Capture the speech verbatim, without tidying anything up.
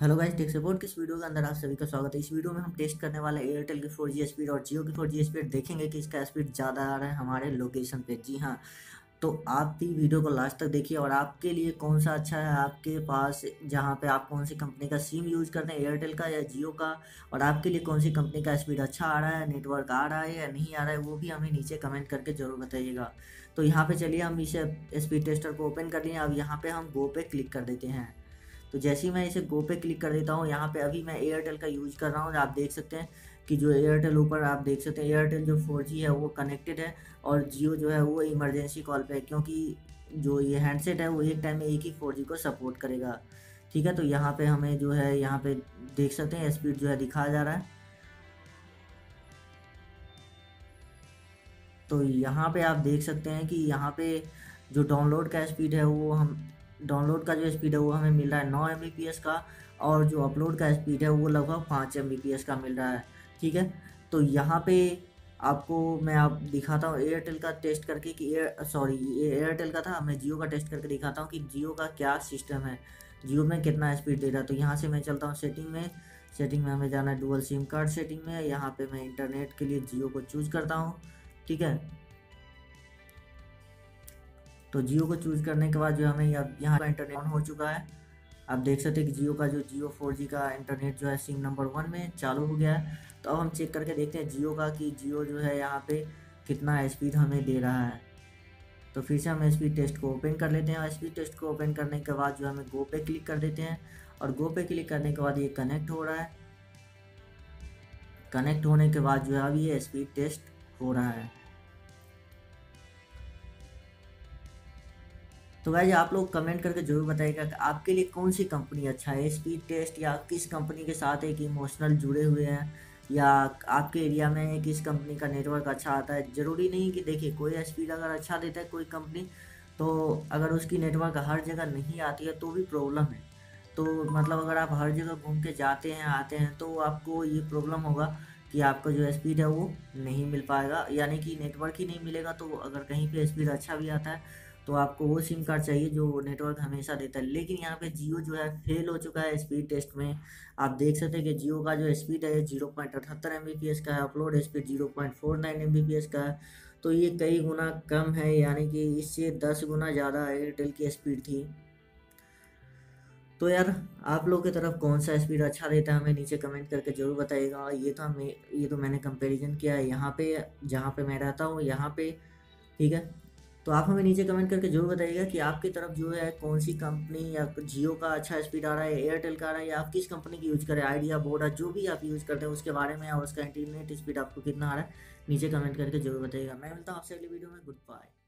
Hello guys, tech support की इस video के अंदर आप सभी का स्वागत है। इस वीडियो में हम टेस्ट करने वाले एयरटेल की फोर जी स्पीड और जियो की फोर जी स्पीड देखेंगे कि इसका स्पीड ज़्यादा आ रहा है हमारे लोकेशन पे। जी हाँ, तो आप भी वीडियो को लास्ट तक देखिए और आपके लिए कौन सा अच्छा है आपके पास, जहाँ पे आप कौन सी कंपनी का सिम यूज करते हैं, एयरटेल का या जियो का, और आपके लिए कौन सी कंपनी का स्पीड अच्छा आ रहा है, नेटवर्क आ रहा है या नहीं आ रहा है, वो भी हमें नीचे कमेंट करके जरूर बताइएगा। तो यहाँ पे चलिए हम इसे स्पीड टेस्टर को ओपन कर लिए। अब यहाँ पे हम गो पे क्लिक कर देते हैं। तो जैसे ही मैं इसे गो पे क्लिक कर देता हूँ, यहाँ पे अभी मैं एयरटेल का यूज़ कर रहा हूँ। आप देख सकते हैं कि जो एयरटेल ऊपर आप देख सकते हैं, एयरटेल जो फोर जी है वो कनेक्टेड है और जियो जो है वो इमरजेंसी कॉल पे है, क्योंकि जो ये हैंडसेट है वो एक टाइम में एक ही फोर जी को सपोर्ट करेगा। ठीक है, तो यहाँ पे हमें जो है यहाँ पे देख सकते हैं स्पीड जो है दिखाया जा रहा है। तो यहाँ पे आप देख सकते हैं कि यहाँ पे जो डाउनलोड का स्पीड है वो हम डाउनलोड का जो स्पीड है वो हमें मिल रहा है नौ एम बी पी एस का, और जो अपलोड का स्पीड है वो लगभग पाँच एम बी पी एस का मिल रहा है। ठीक है, तो यहाँ पे आपको मैं आप दिखाता हूँ एयरटेल का टेस्ट करके कि एयर सॉरी ये एयरटेल का था, मैं जियो का टेस्ट करके दिखाता हूँ कि जियो का क्या सिस्टम है, जियो में कितना स्पीड दे रहा है। तो यहाँ से मैं चलता हूँ सेटिंग में। सेटिंग में हमें जाना है डुअल सिम कार्ड सेटिंग में। यहाँ पे मैं इंटरनेट के लिए जियो को चूज़ करता हूँ। ठीक है, तो जियो को चूज़ करने के बाद जो हमें यहाँ यहाँ का इंटरनेट ऑन हो चुका है। आप देख सकते हैं कि जियो का जो जियो फोर जी का इंटरनेट जो है सिम नंबर वन में चालू हो गया है। तो अब हम चेक करके देखते हैं जियो का कि जियो जो है यहाँ पे कितना स्पीड हमें दे रहा है। तो फिर से हम स्पीड टेस्ट को ओपन कर लेते हैं और स्पीड टेस्ट को ओपन करने के बाद जो हमें गो पे क्लिक कर देते हैं, और गो पे क्लिक करने के बाद ये कनेक्ट हो रहा है। कनेक्ट होने के बाद जो है अब ये स्पीड टेस्ट हो रहा है। तो गाइज आप लोग कमेंट करके जरूर बताइएगा कि आपके लिए कौन सी कंपनी अच्छा है, स्पीड टेस्ट, या किस कंपनी के साथ एक इमोशनल जुड़े हुए हैं, या आपके एरिया में किस कंपनी का नेटवर्क अच्छा आता है। ज़रूरी नहीं कि देखिए कोई स्पीड अगर अच्छा देता है कोई कंपनी, तो अगर उसकी नेटवर्क हर जगह नहीं आती है तो भी प्रॉब्लम है। तो मतलब अगर आप हर जगह घूम के जाते हैं आते हैं तो आपको ये प्रॉब्लम होगा कि आपका जो स्पीड है वो नहीं मिल पाएगा, यानी कि नेटवर्क ही नहीं मिलेगा। तो अगर कहीं पे स्पीड अच्छा भी आता है तो आपको वो सिम कार्ड चाहिए जो नेटवर्क हमेशा देता है। लेकिन यहाँ पे जियो जो है फेल हो चुका है स्पीड टेस्ट में। आप देख सकते हैं कि जियो का जो स्पीड है जीरो पॉइंट अठहत्तर एम बी पी एस का है, upload speed zero point four nine M B P S का है। तो ये कई गुना कम है, यानी कि इससे दस गुना ज़्यादा एयरटेल की स्पीड थी। तो यार आप लोग की तरफ कौन सा स्पीड अच्छा देता है हमें नीचे कमेंट करके जरूर बताइएगा। ये तो मैं ये तो मैंने कंपैरिजन किया है यहाँ पे जहाँ पे मैं रहता हूँ यहाँ पे। ठीक है, तो आप हमें नीचे कमेंट करके जरूर बताइएगा कि आपकी तरफ जो है कौन सी कंपनी, या जियो का अच्छा स्पीड आ रहा है, एयरटेल का आ रहा है, या आप किस कंपनी की यूज़ करें, आइडिया, वोडा, जो भी आप यूज़ करते हैं उसके बारे में, और उसका इंटरनेट स्पीड आपको कितना आ रहा है नीचे कमेंट करके जरूर बताइएगा। मैं मिलता हूँ आपसे अगली वीडियो में। Good bye.